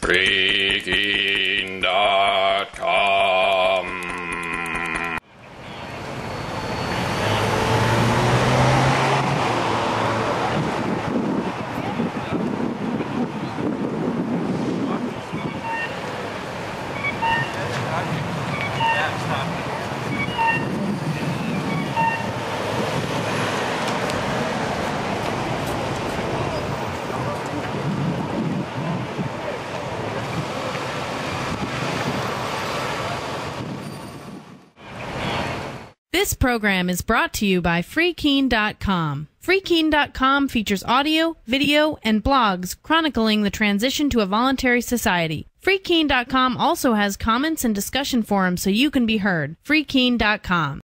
Freaking.com. This program is brought to you by freekeen.com. Freekeen.com features audio, video, and blogs chronicling the transition to a voluntary society. Freekeen.com also has comments and discussion forums so you can be heard. Freekeen.com.